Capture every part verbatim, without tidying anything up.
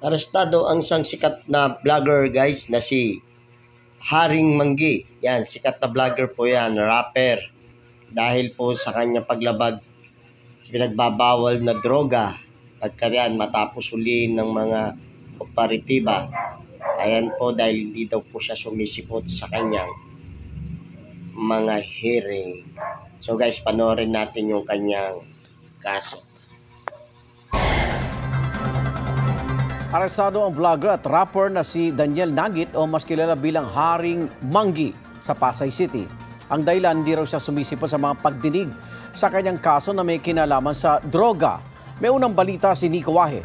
Arestado ang isang sikat na vlogger guys na si Haring Manggi. Yan, sikat na vlogger po yan, rapper. Dahil po sa kanya paglabag sa pinagbabawal na droga. Pagkaryan matapos huliin ng mga operatiba. Ayan po dahil hindi daw po siya sumisipot sa kanyang mga hearing. So guys, panoorin natin yung kanyang kaso. Arestado ang vlogger at rapper na si Daniel Nagit o mas kilala bilang Haring Manggi sa Pasay City. Ang dahilan, hindi raw siya sumisipot sa mga pagdinig sa kanyang kaso na may kinalaman sa droga. May unang balita si Nico Wahe.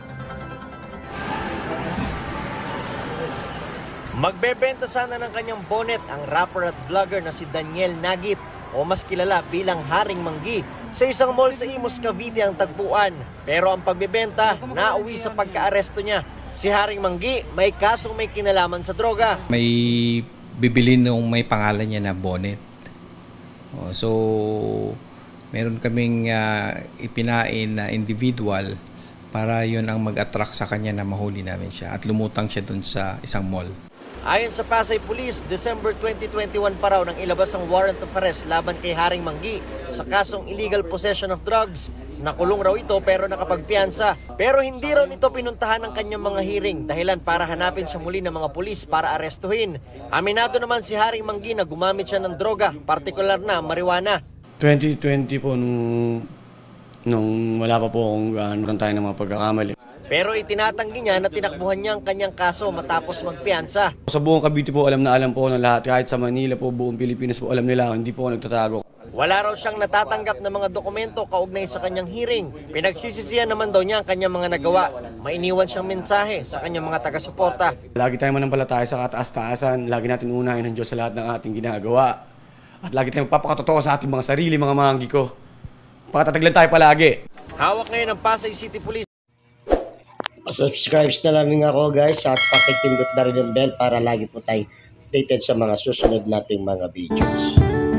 Magbebenta sana ng kanyang bonnet ang rapper at vlogger na si Daniel Nagit o mas kilala bilang Haring Manggi. Sa isang mall sa Imus, Cavite ang tagpuan. Pero ang pagbebenta, nauwi sa pagka-aresto niya. Si Haring Manggi may kasong may kinalaman sa droga. May bibili nung may pangalan niya na bonnet. Oh, so, meron kaming uh, ipinain na individual para yun ang mag-attract sa kanya na mahuli namin siya at lumutang siya dun sa isang mall. Ayon sa Pasay Police, December twenty twenty-one pa raw nang ilabas ang warrant of arrest laban kay Haring Manggi sa kasong illegal possession of drugs. Nakulong raw ito pero nakapagpiyansa. Pero hindi raw nito pinuntahan ng kanyang mga hearing dahilan para hanapin siya muli ng mga pulis para arestuhin. Aminado naman si Haring Manggi na gumamit siya ng droga, partikular na marijuana. twenty twenty po nung, nung wala pa po akong uh, tayo ng mga pagkakamali. Pero itinatanggi niya na tinakbuhan niya ang kanyang kaso matapos magpiyansa. Sa buong Cavite po alam na alam po ng lahat. Kahit sa Manila po, buong Pilipinas po alam nila. Hindi po ako nagtatago. Wala raw siyang natatanggap na mga dokumento kaugnay sa kanyang hearing. Pinagsisisihan naman daw niya ang kanyang mga nagawa. May iniwan siyang mensahe sa kanyang mga taga-suporta. Lagi tayong manampalataya sa kataas-taasan. Lagi natin unahin ng Diyos sa lahat ng ating ginagawa. At lagi tayong magpapakatotoo sa ating mga sarili, mga manggi ko. Pakatatag lang tayo palagi. Hawak ngayon ng Pasay City Police. Subscribe na lang ako guys at pakipindot na rin yung bell para lagi po tayong updated sa mga susunod nating mga videos.